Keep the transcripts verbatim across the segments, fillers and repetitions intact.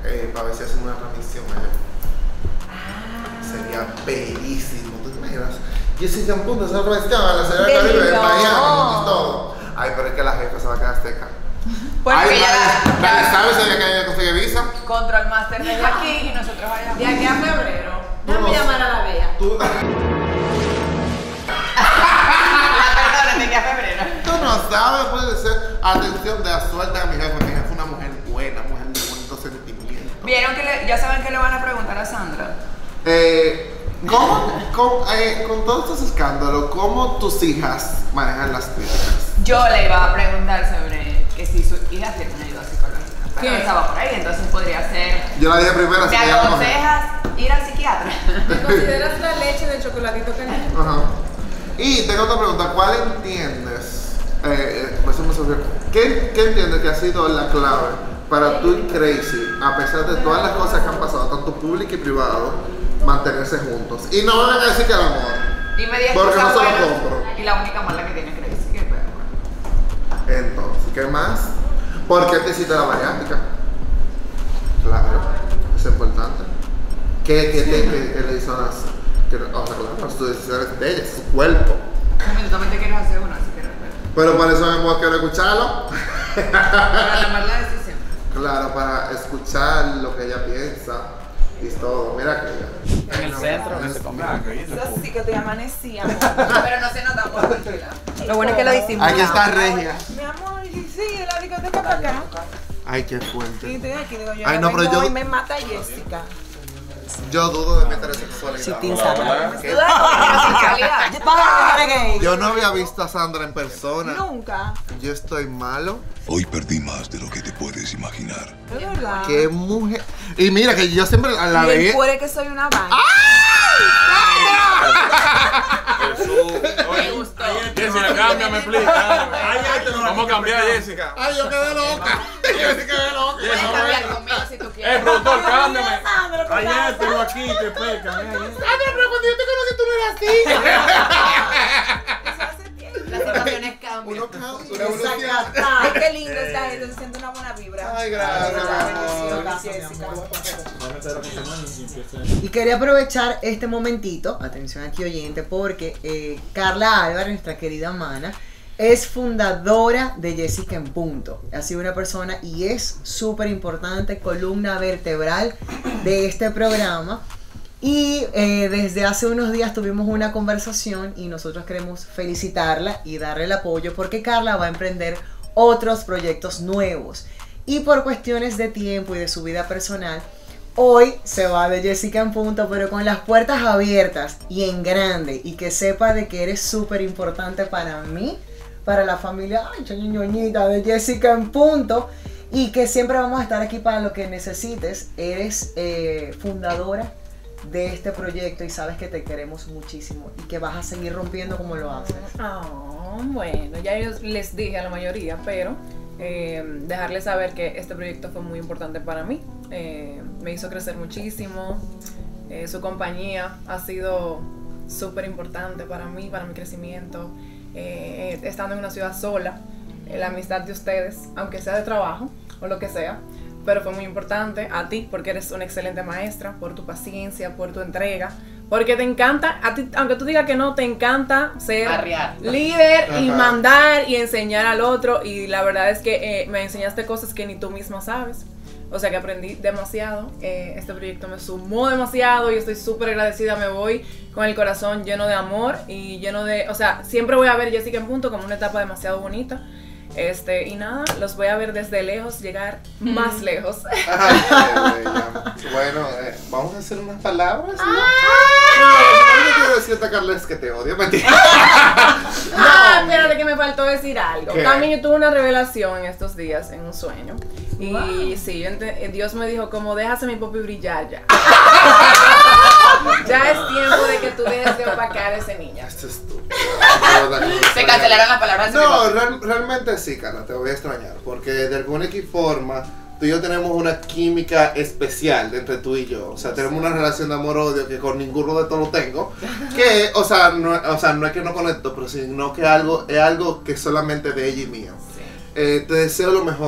eh, para ver si hacen una transmisión allá. Ah. Sería bellísimo, ¿tú te imaginas? Jessica en punto, esa transmisión a la señora Caribe de Miami y todo. Ay, pero es que la jefa se va a quedar seca. Pues Ay, ya, ya, ¿sabes si ella que consigue visa? Control Master desde aquí y nosotros allá. De aquí a febrero. Tú Déjame no- llamar a la Bea. Tú, Perdón, de aquí a febrero. tú no sabes, puede ser. Atención, de la suerte a mi jefa. Mi jefa es una mujer buena, mujer de buenos sentimientos. ¿Vieron que le, ya saben que le van a preguntar a Sandra? Eh, ¿cómo, cómo, eh, con todos estos escándalos, cómo tus hijas manejan las críticas? Yo le iba a preguntar sobre que si sus hijas tienen ayuda psicológica. Pero ¿Qué? estaba por ahí, entonces podría ser. Yo la dije primero, así ¿Me que ya no. aconsejas ir al psiquiatra? ¿Te consideras la leche del chocolatito caliente? Ajá. Y tengo otra pregunta, ¿cuál entiendes? Eh, eh, eso me surgió. ¿Qué, ¿Qué entiendes que ha sido la clave para tú y Crazy, a pesar de todas las cosas que han pasado, tanto público y privado, mantenerse juntos? Y no van a decir que el amor. Dime diez Porque cosas no se lo buenas compro. y la única mala que tiene Crazy, que es bueno. Entonces, ¿qué más? ¿Por qué te hiciste la bariátrica? Claro, es importante. ¿Qué, qué, te, qué, qué le hizo a las... Que, o sea, claro, sus decisiones de ella, su cuerpo. Yo también te quiero hacer una, así que respeto. Pero por eso mismo quiero escucharlo. Para tomar la decisión. Claro, para escuchar lo que ella piensa y todo. Mira que En el centro, que se comió. Eso sí que te amanecíamos. Pero no se nota por tranquila. Lo bueno es que lo disimulamos. aquí está Regia. Mi amor, y sí, la discoteca para acá. Ay, qué Y fuerte. estoy aquí, digo yo. Ay, no, pero vengo yo- y me mata Jessica. Yo dudo de mi heterosexualidad. ¿Qué? Yo no había visto a Sandra en persona. Nunca. Yo estoy malo. Hoy perdí más de lo que te puedes imaginar. Es verdad. Qué mujer. Y mira que yo siempre la Bien veía. puede que soy una vaina. Me gustó. Jessica, cámbiame, please. cámbiame. Vamos a cambiar a Jessica. Ay, yo quedé loca. Yo sí quedé loca. Puedes cambiar conmigo si tú Eh, quieres. productor, cámbiame. Ayer Pero aquí te pecan. Sandra, pero cuando yo te conocí tú no eras así. Las situaciones cambian. Uno cambia, uno Exacto. Ay, qué lindo esta gente, se siente una buena vibra. Ay, gracias, mi amor. Gracias, Jessica. Y quería aprovechar este momentito, atención aquí oyente, porque eh, Carla Álvarez, nuestra querida mana, es fundadora de Jessica en Punto. Ha sido una persona y es súper importante, columna vertebral de este programa. Y eh, desde hace unos días tuvimos una conversación y nosotros queremos felicitarla y darle el apoyo porque Carla va a emprender otros proyectos nuevos. Y por cuestiones de tiempo y de su vida personal, hoy se va de Jessica en Punto, pero con las puertas abiertas y en grande. Y que sepa de que eres súper importante para mí, para la familia, ay, ñoñita de Jessica en Punto. Y que siempre vamos a estar aquí para lo que necesites. Eres eh, fundadora de este proyecto y sabes que te queremos muchísimo y que vas a seguir rompiendo como lo haces. Oh, bueno, ya yo les dije a la mayoría, pero eh, dejarles saber que este proyecto fue muy importante para mí. Eh, me hizo crecer muchísimo. Eh, su compañía ha sido súper importante para mí, para mi crecimiento. Eh, estando en una ciudad sola, eh, la amistad de ustedes, aunque sea de trabajo o lo que sea, pero fue muy importante a ti porque eres una excelente maestra, por tu paciencia, por tu entrega, porque te encanta, a ti, aunque tú digas que no, te encanta ser Arrear. líder y Ajá. mandar y enseñar al otro, y la verdad es que eh, me enseñaste cosas que ni tú misma sabes, o sea que aprendí demasiado. Eh, este proyecto me sumó demasiado y estoy súper agradecida, me voy con el corazón lleno de amor y lleno de, o sea, siempre voy a ver Jessica en Punto como una etapa demasiado bonita. Este, y nada, los voy a ver desde lejos, llegar más lejos. Ay, qué bella. Bueno, eh, vamos a hacer unas palabras. ¿No? No, lo que quiero decirte, Carla, es que te odio. Mentira. Ah, espérate que me faltó decir algo. ¿Qué? También yo tuve una revelación en estos días, en un sueño. Y sí, yo ent- Dios me dijo como déjase mi popi brillar ya. Ya es tiempo de que tú dejes de opacar a esa niña. Esto es tú. Se cancelaron las palabras de No, mi real- realmente sí, Carla, te voy a extrañar. Porque de alguna X forma, tú y yo tenemos una química especial entre tú y yo. O sea, tenemos una relación de amor-odio que con ninguno de todos lo tengo. Que, o sea, no, o sea, no es que no conecto, pero sino que algo, es algo que solamente de ella y mío. Sí. Eh, te deseo lo mejor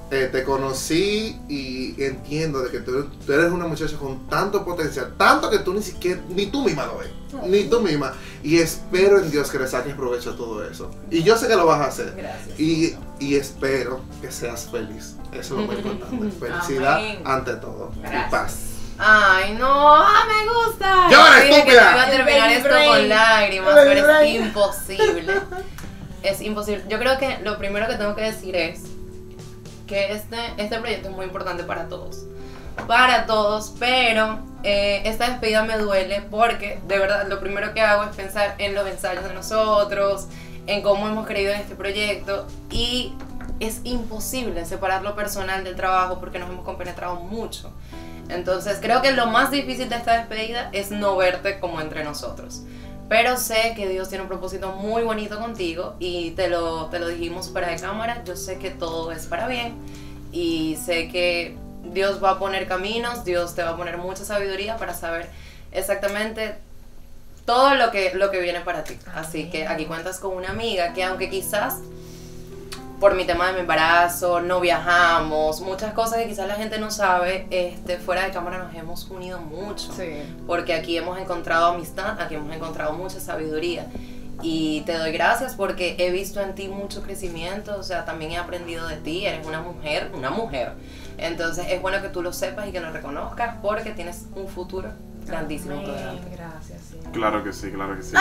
eh, te conocí y entiendo de que tú, tú eres una muchacha con tanto potencial, tanto que tú ni siquiera, ni tú misma lo ves, ni tú misma. Y espero en Dios que le saques provecho a todo eso. Y yo sé que lo vas a hacer. Gracias. Y, y espero que seas feliz. Eso es lo más importante. Felicidad Amén. ante todo. Gracias. Y paz. Ay, no, ah, me gusta. ¡Llora, Dije que no estúpida! iba a terminar El esto brain. con lágrimas, El pero es brain. imposible. Es imposible. Yo creo que lo primero que tengo que decir es que este, este proyecto es muy importante para todos. Para todos, pero eh, esta despedida me duele porque de verdad lo primero que hago es pensar en los ensayos de nosotros, en cómo hemos creído en este proyecto y es imposible separar lo personal del trabajo porque nos hemos compenetrado mucho. Entonces creo que lo más difícil de esta despedida es no verte como entre nosotros. Pero sé que Dios tiene un propósito muy bonito contigo y te lo, te lo dijimos fuera de cámara. Yo sé que todo es para bien y sé que Dios va a poner caminos, Dios te va a poner mucha sabiduría para saber exactamente todo lo que, lo que viene para ti. Así que aquí cuentas con una amiga que aunque quizás por mi tema de mi embarazo, no viajamos, muchas cosas que quizás la gente no sabe, este, fuera de cámara nos hemos unido mucho. Sí. Porque aquí hemos encontrado amistad, aquí hemos encontrado mucha sabiduría. Y te doy gracias porque he visto en ti mucho crecimiento, o sea, también he aprendido de ti, eres una mujer, una mujer. Entonces es bueno que tú lo sepas y que lo reconozcas porque tienes un futuro grandísimo por delante. Gracias, sí. Claro que sí, claro que sí.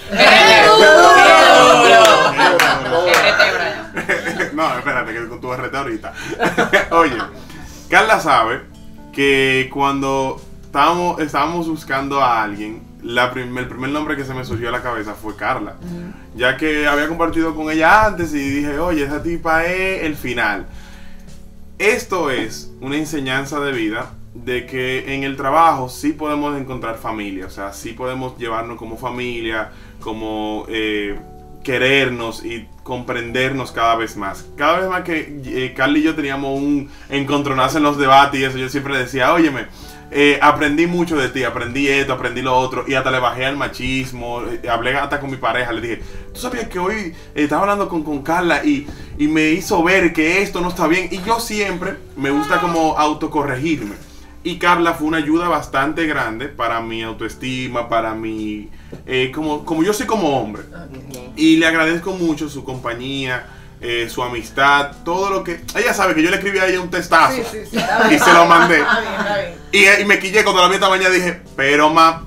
No, espérate, que con tu R T ahorita. Oye, Carla sabe que cuando estábamos, estábamos buscando a alguien, la prim el primer nombre que se me surgió a la cabeza fue Carla. Uh-huh. Ya que había compartido con ella antes y dije, oye, esa tipa es el final. Esto es una enseñanza de vida de que en el trabajo sí podemos encontrar familia, o sea, sí podemos llevarnos como familia, como eh, querernos y comprendernos cada vez más. Cada vez más que eh, Carla y yo teníamos un encontronazo en los debates y eso, yo siempre decía, óyeme, eh, aprendí mucho de ti, aprendí esto, aprendí lo otro, y hasta le bajé al machismo, eh, hablé hasta con mi pareja, le dije, tú sabías que hoy eh, estaba hablando con, con Carla y, y me hizo ver que esto no está bien, y yo siempre me gusta como autocorregirme. Y Carla fue una ayuda bastante grande para mi autoestima, para mi... Eh, como, como yo soy como hombre. Okay. Y le agradezco mucho su compañía, eh, su amistad, todo lo que... Ella sabe que yo le escribí a ella un testazo. Sí, sí, sí, y se lo mandé. Está bien, está bien. Y, y me quillé cuando la vi esta mañana dije, pero ma...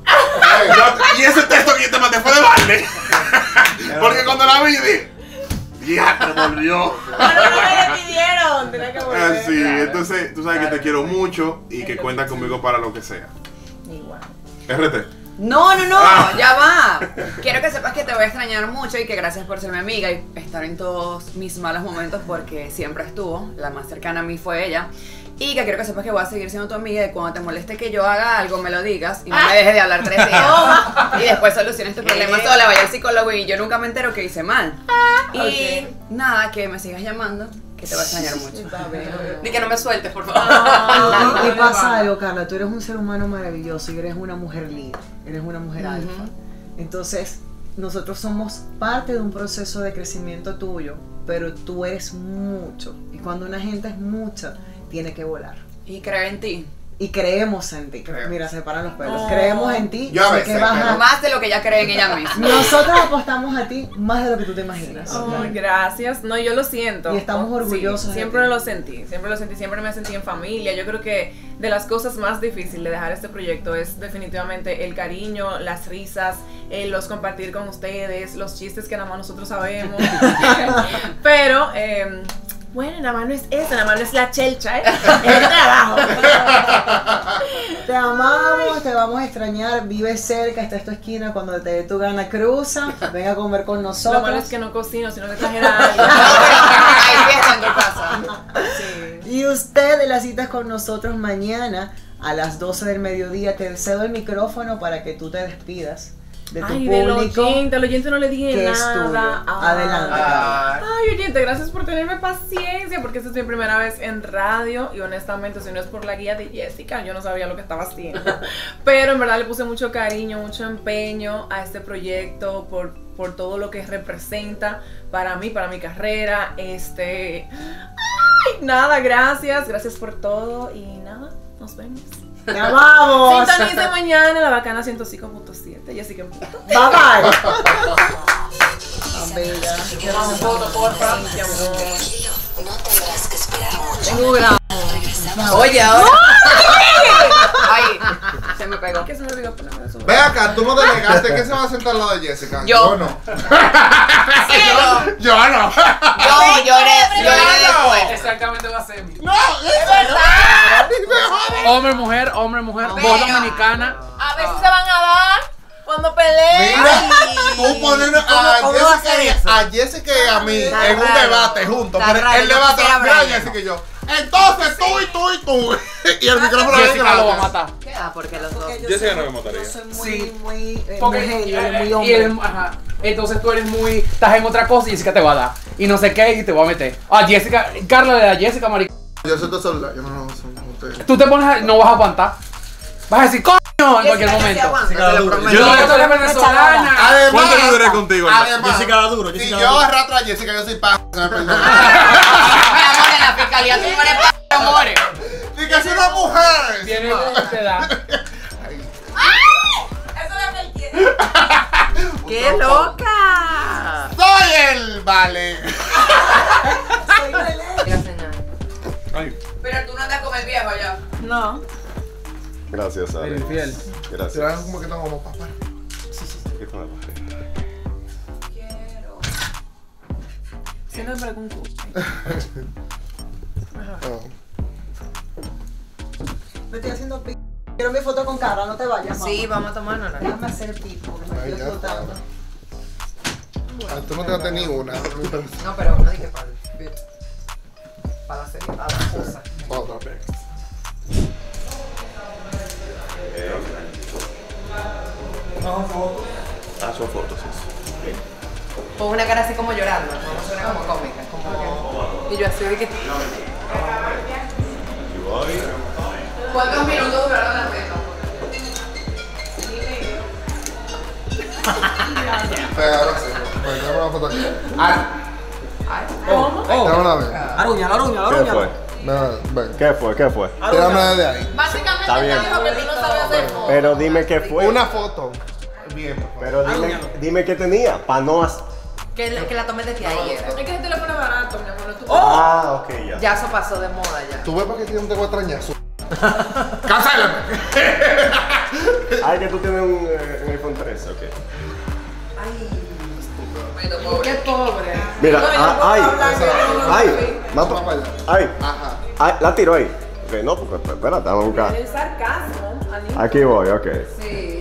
y ese texto que yo te mandé fue de balde. Porque cuando la vi dije... Ya, te volvió. Pero no me despidieron, tenía que volver. Así, claro. Entonces, tú sabes claro, que te quiero mucho y que cuentas conmigo para lo que sea. Igual. R T. No, no, no, ah. ya va. Quiero que sepas que te voy a extrañar mucho y que gracias por ser mi amiga y estar en todos mis malos momentos porque siempre estuvo. La más cercana a mí fue ella. Y que quiero que sepas que voy a seguir siendo tu amiga y cuando te moleste que yo haga algo me lo digas y no me dejes de hablar tres días. Y después soluciones tu problema sola, vaya al psicólogo y yo nunca me entero que hice mal. Y okay. Nada, que me sigas llamando, que te voy a extrañar mucho. Ni que no me sueltes, por favor. Ah, y pasa algo, Carla, tú eres un ser humano maravilloso y eres una mujer líder, eres una mujer uh-huh. alfa. Entonces, nosotros somos parte de un proceso de crecimiento tuyo, pero tú eres mucho. Y cuando una gente es mucha, tiene que volar. Y creer en ti. Y creemos en ti. Creemos. Mira, se paran los pelos. Oh. Creemos en ti. Yo sé que vas a... Más de lo que ella cree en ella misma. Nosotros apostamos a ti más de lo que tú te imaginas. Oh, ¿no? Gracias. No, yo lo siento. Y estamos orgullosos. Sí, siempre lo sentí. Siempre lo sentí. Siempre me sentí en familia. Yo creo que de las cosas más difíciles de dejar este proyecto es definitivamente el cariño, las risas, eh, los compartir con ustedes, los chistes que nada más nosotros sabemos. Pero... Eh, bueno, nada más no es eso, nada más no es la chelcha, ¿eh? Es el trabajo. Te amamos, te vamos a extrañar, vive cerca, está en tu esquina, cuando te dé tu gana cruza, venga a comer con nosotros. Lo malo es que no cocino, sino que trajera algo. Hay fiesta en tu casa. Sí. Y usted de las citas con nosotros mañana a las doce del mediodía, te cedo el micrófono para que tú te despidas de tu Ay, público. Del oyente, al oyente no le dije que nada. Es tuyo. Adelante. Ay. Ay, oyente, gracias por tenerme paciencia, porque esta es mi primera vez en radio y honestamente, si no es por la guía de Jessica, yo no sabía lo que estaba haciendo. Pero en verdad le puse mucho cariño, mucho empeño a este proyecto por, por todo lo que representa para mí, para mi carrera. Este... Ay, nada, gracias, gracias por todo y nada, nos vemos. ¡Ya vamos! Sintonice mañana la Bacana ciento cinco punto siete. Jessica en punto. Bye bye. Tan bella. Vamos, foto, porfa. Mi amor. No tendrás que esperar mucho. Tengo grado. Oye, ahora. Ay, se me pegó. ¿Qué se me olvidó ponerme eso? Ve acá, tú no delegaste. ¿Quién se va a sentar al lado de Jessica? Yo. no. Yo, Yo no. yo lloré, lloré después. Exactamente va a ser mi. No, es verdad. Hombre, mujer, hombre, mujer, voz Pero- dominicana. A ver si se van a dar cuando peleen. Mira, tú pones a, cómo va a ser Jessica y- eso? a Jessica y a mí Está en un raro. debate juntos. Está Pero raro, el yo debate quisiera mira, verlo. Jessica y yo. Entonces tú y tú y tú. Y el micrófono de Jessica lo va a matar. Ah, porque los dos. Jessica no me mataría. Yo soy muy, Sí. muy eh, Porque mujer, yo soy eh, muy y hombre. eres- ajá. Entonces tú eres muy. Estás en otra cosa y Jessica te va a dar. Y no sé qué y te va a meter. Ah, Jessica, Carla le da a Jessica, marica. Yo soy tu celular, yo no lo uso. Ustedes. Tú te pones a, no vas a aguantar. Vas a decir, coño, en cualquier Jessica, momento. te aguanta, Jessica te lo duro. prometo. Yo Yo- no tú eres venezolana. Además, ¿Cuánto yo duré contigo? Además, Jessica la duro, si Jessica la yo duro. arrastro a Jessica, yo soy pa. Se me perdona. Mi amor, en la fiscalía tú no eres p***, amores. Y que soy una mujer. Tiene te da. Eso es lo que él quiere. ¡Qué loca! Soy el vale. Mira, señor. Ay, Pero tú no andas como el viejo ya. No. Gracias, Ale. Eres infiel. Gracias. Será como que no como papá. ¿Qué con la mujer? Siento que con cu. Me estoy haciendo pico. Quiero mi foto con Carla, no te vayas, mamá. Sí, vamos a tomárnosla. Déjame hacer pico, porque me Ay, estoy ya explotando. Ah, tú no te has tenido una. No, pero no dije para el para la serie, para la cosa. Otra. Ah, son fotos, sí. Pon una cara así como llorando, no suena como cómica, como... Y yo así de que... ¿Cuántos minutos duraron la fiesta? Pero sí. Bueno, dame una foto aquí. Ah, ¿Cómo? dame una vez. Aruña, la aruña, la ¿Qué aruña. fue? Ven, ven. ¿Qué fue? ¿Qué fue? Tírame desde ahí. Básicamente Está bien. te dijo que tú no sabes hacer fotos. Pero dime qué fue. Una foto. Bien, por favor. Pero dime, dime qué tenía, para no hacer. Que, la- que la tomé desde ayer. Es que ese teléfono es barato, mi amor. Tú Ah, ok, ya. Ya eso pasó de moda ya. Tú ves para que tiene un tengo extrañazo. ¡Cancélame! Ay, que tú tienes un, eh, un iPhone trece, ok. Qué pobre. Mira, No, yo no ah, puedo ay, hablar, yo no ay, soy. mato. Vamos para allá. Ay, Ajá. ay, la tiro ahí. Ok, no, porque espérate, vamos a buscar. El sarcasmo, Anita. Aquí voy, ok. Sí.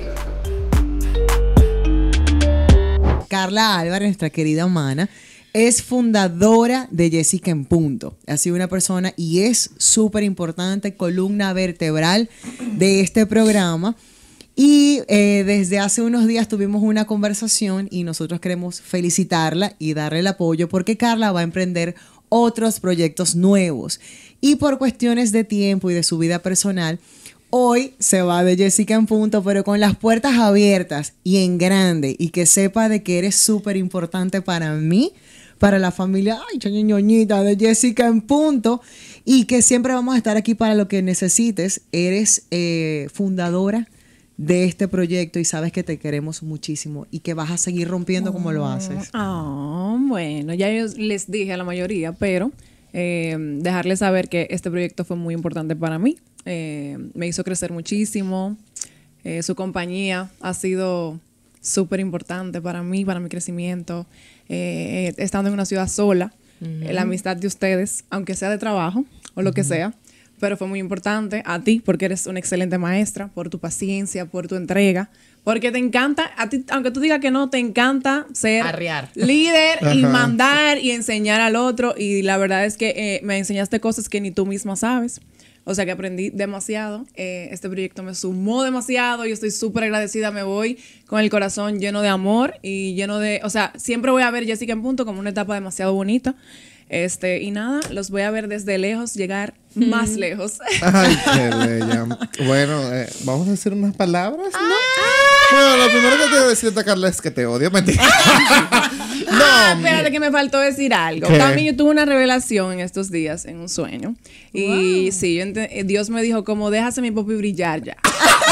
Carla Álvarez, nuestra querida humana, es fundadora de Jessica en Punto. Ha sido una persona y es súper importante, columna vertebral de este programa. Y eh, desde hace unos días tuvimos una conversación y nosotros queremos felicitarla y darle el apoyo porque Carla va a emprender otros proyectos nuevos. Y por cuestiones de tiempo y de su vida personal, hoy se va de Jessica en Punto, pero con las puertas abiertas y en grande. Y que sepa de que eres súper importante para mí, para la familia, ay, ñoñita de Jessica en Punto. Y que siempre vamos a estar aquí para lo que necesites. Eres eh, fundadora de este proyecto y sabes que te queremos muchísimo y que vas a seguir rompiendo como lo haces. Ah, bueno, ya yo les dije a la mayoría, pero eh, dejarles saber que este proyecto fue muy importante para mí. Eh, me hizo crecer muchísimo. Eh, su compañía ha sido súper importante para mí, para mi crecimiento. Eh, estando en una ciudad sola, eh, la amistad de ustedes, aunque sea de trabajo o lo que sea, pero fue muy importante a ti porque eres una excelente maestra, por tu paciencia, por tu entrega, porque te encanta, a ti, aunque tú digas que no, te encanta ser Arrear. líder y mandar y enseñar al otro, y la verdad es que eh, me enseñaste cosas que ni tú misma sabes. O sea que aprendí demasiado. Eh, este proyecto me sumó demasiado. Yo estoy súper agradecida. Me voy con el corazón lleno de amor y lleno de... O sea, siempre voy a ver Jessica en Punto como una etapa demasiado bonita. Este, y nada, los voy a ver desde lejos, llegar más lejos. Ay, qué bella. Bueno, eh, vamos a decir unas palabras, ¿no? Bueno, lo primero que quiero decirte, Carla, es que te odio. Mentira. Ah, espérate que me faltó decir algo. ¿Qué? También yo tuve una revelación en estos días, en un sueño. Y Wow. sí, yo ent- Dios me dijo como déjase mi popi brillar ya.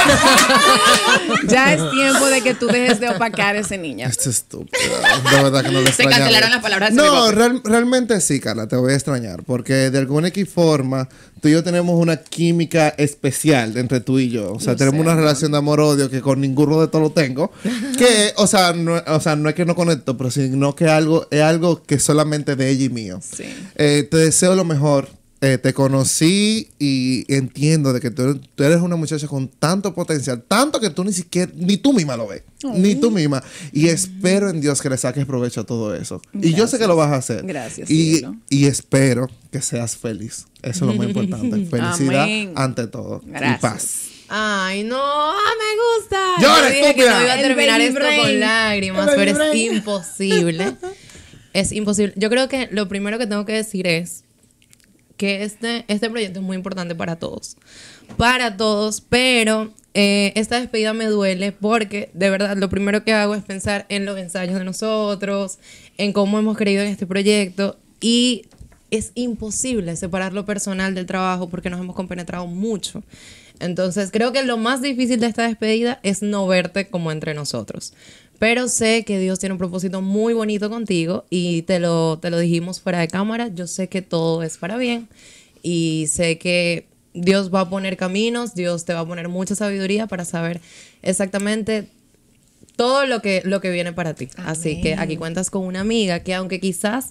Ya es tiempo de que tú dejes de opacar a ese niño. Esto es estúpido. De verdad que no le Se extrañaba. cancelaron las palabras de No, mi papá. real- realmente sí, Carla, te voy a extrañar. Porque de alguna X forma, tú y yo tenemos una química especial entre tú y yo. O sea, Lo tenemos sé, una ¿no? relación de amor-odio que con ninguno de todos lo tengo. Que, o sea, no, o sea, no es que no conecto, pero sino que algo, es algo que solamente de ella y mío. Sí. Eh, te deseo lo mejor. Eh, te conocí y entiendo de que tú eres, tú eres una muchacha con tanto potencial, tanto que tú ni siquiera, ni tú misma lo ves, ni tú misma. Y espero en Dios que le saques provecho a todo eso. Y yo sé que lo vas a hacer. Gracias, Y, cielo. y espero que seas feliz. Eso es lo más importante. Felicidad Amén. ante todo. Gracias. Y paz. Ay, no, ah, me gusta. Llora, Yo dije que estúpida. no iba a El terminar baby esto brain. con lágrimas, El baby pero es brain. imposible. Es imposible. Yo creo que lo primero que tengo que decir es que este, este proyecto es muy importante para todos. Para todos, pero eh, esta despedida me duele porque de verdad lo primero que hago es pensar en los ensayos de nosotros, en cómo hemos creído en este proyecto y es imposible separar lo personal del trabajo porque nos hemos compenetrado mucho. Entonces creo que lo más difícil de esta despedida es no verte como entre nosotros. Pero sé que Dios tiene un propósito muy bonito contigo y te lo, te lo dijimos fuera de cámara. Yo sé que todo es para bien y sé que Dios va a poner caminos, Dios te va a poner mucha sabiduría para saber exactamente todo lo que, lo que viene para ti. Así que aquí cuentas con una amiga que aunque quizás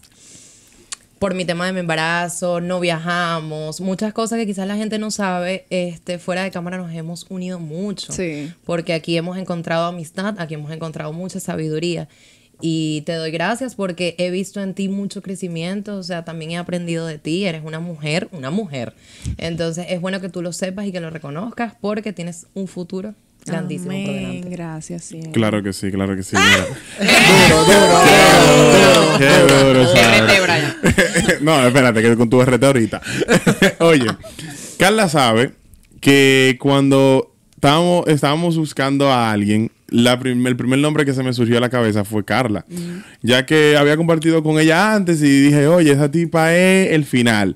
por mi tema de mi embarazo, no viajamos, muchas cosas que quizás la gente no sabe, este, fuera de cámara nos hemos unido mucho. Sí. Porque aquí hemos encontrado amistad, aquí hemos encontrado mucha sabiduría. Y te doy gracias porque he visto en ti mucho crecimiento, o sea, también he aprendido de ti, eres una mujer, una mujer. Entonces es bueno que tú lo sepas y que lo reconozcas porque tienes un futuro grandísimo por Amén. delante. Gracias, cielo. Claro que sí, claro que sí. mira. Duro, duro, duro. Qué duro, R T, ¿sabes? No, espérate, que con tu R T ahorita. Oye, Carla sabe que cuando estábamos, estábamos buscando a alguien, la prim- el primer nombre que se me surgió a la cabeza fue Carla. Ya que había compartido con ella antes y dije, oye, esa tipa es el final.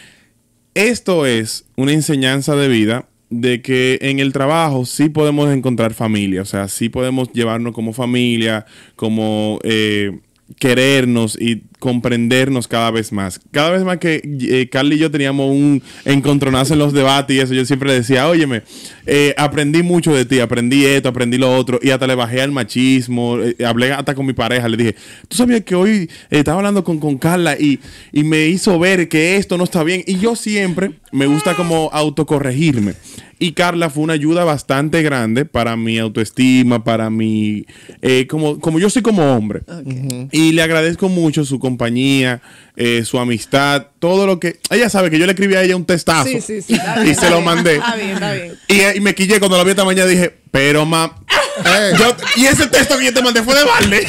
Esto es una enseñanza de vida de que en el trabajo sí podemos encontrar familia, o sea, sí podemos llevarnos como familia, como eh, querernos y comprendernos cada vez más. Cada vez más que eh, Carly y yo teníamos un encontronazo en los debates y eso, yo siempre le decía, óyeme, eh, aprendí mucho de ti, aprendí esto, aprendí lo otro, y hasta le bajé al machismo, eh, hablé hasta con mi pareja, le dije, tú sabías que hoy eh, estaba hablando con, con Carla y, y me hizo ver que esto no está bien, y yo siempre me gusta como autocorregirme. Y Carla fue una ayuda bastante grande para mi autoestima, para mi... Eh, como, como yo soy como hombre. Okay. Y le agradezco mucho su compañía, eh, su amistad, todo lo que... Ella sabe que yo le escribí a ella un testazo. Sí, sí, sí. Está Y bien, se está lo bien. mandé. Está bien, está bien. Y, eh, y me quillé cuando la vi esta mañana dije, pero ma... Eh, yo- y ese texto que yo te mandé fue de balde.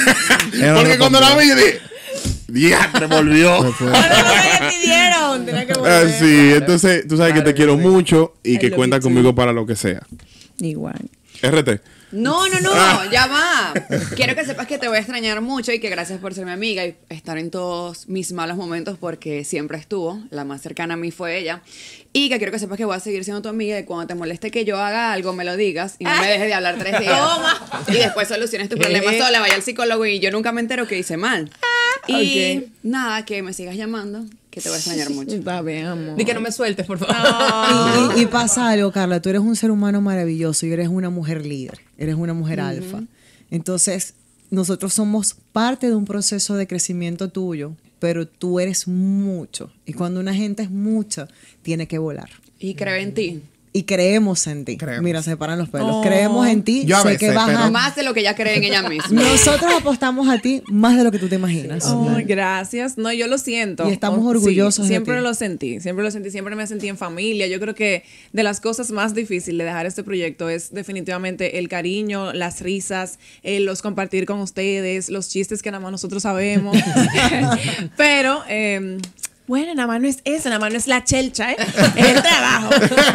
Era Porque una cuando la tontería. vi yo dije, diantre, volvió. Me fue. pidieron, tenía que Ah, volver. sí, entonces tú sabes Claro que te que quiero sí. mucho y I que love cuenta you too. conmigo para lo que sea. Igual. R T. No, no, no, Ah. ya va. Quiero que sepas que te voy a extrañar mucho y que gracias por ser mi amiga y estar en todos mis malos momentos porque siempre estuvo. La más cercana a mí fue ella. Y que quiero que sepas que voy a seguir siendo tu amiga y cuando te moleste que yo haga algo, me lo digas y no me dejes de hablar tres días. Y después soluciones tu problema Eh. sola, vaya al psicólogo y yo nunca me entero que hice mal. Y Ok. nada, que me sigas llamando, que te voy a extrañar mucho. Está bien, amor. Di que no me sueltes, por favor. Y, y- y pasa algo, Carla, tú eres un ser humano maravilloso y eres una mujer líder, eres una mujer alfa. Entonces, nosotros somos parte de un proceso de crecimiento tuyo, pero tú eres mucho. Y cuando una gente es mucha, tiene que volar. Y creo en ti. Y creemos en ti. Creemos. Mira, se paran los pelos. Oh. Creemos en ti. Yo a sé veces, que vas pero- a- Más de lo que ella cree en ella misma. Nosotros apostamos a ti más de lo que tú te imaginas. Oh, gracias. No, yo lo siento. Y estamos Oh, orgullosos sí, de siempre ti. lo sentí, siempre lo sentí, siempre me sentí en familia. Yo creo que de las cosas más difíciles de dejar este proyecto es definitivamente el cariño, las risas, eh, los compartir con ustedes, los chistes que nada más nosotros sabemos. Pero eh, Bueno, nada más no es eso, nada más no es la chelcha, ¿eh? Es el trabajo.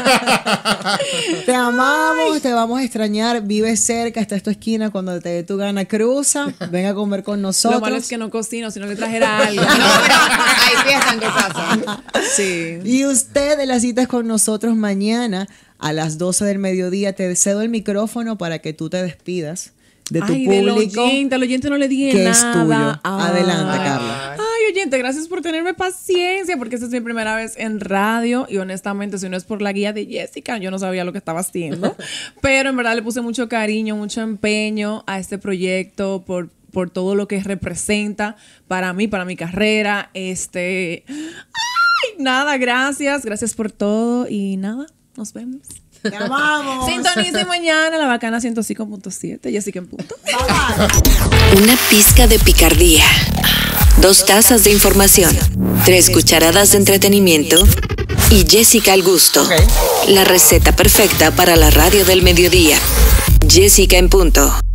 Te amamos, te vamos a extrañar. Vive cerca, está en tu esquina. Cuando te dé tu gana, cruza. Ven a comer con nosotros. Lo malo es que no cocino, si no le trajera algo. No, pero hay fiesta en tu casa. Sí. Y usted de las citas con nosotros mañana a las doce del mediodía. Te cedo el micrófono para que tú te despidas de tu Ay, público. del oyente, al oyente no le dije que nada. es tuyo. Ay. Adelante, Carla. Ay, oyente, gracias por tenerme paciencia, porque esta es mi primera vez en radio y honestamente, si no es por la guía de Jessica, yo no sabía lo que estaba haciendo. Pero en verdad le puse mucho cariño, mucho empeño a este proyecto por, por todo lo que representa para mí, para mi carrera. Este, ay, nada, gracias, gracias por todo y nada, nos vemos. Te amamos. Sintonice mañana la Bacana ciento cinco punto siete. Jessica en punto. Una pizca de picardía. Dos tazas de información. Tres cucharadas de entretenimiento. Y Jessica al gusto. Ok. La receta perfecta para la radio del mediodía. Jessica en punto.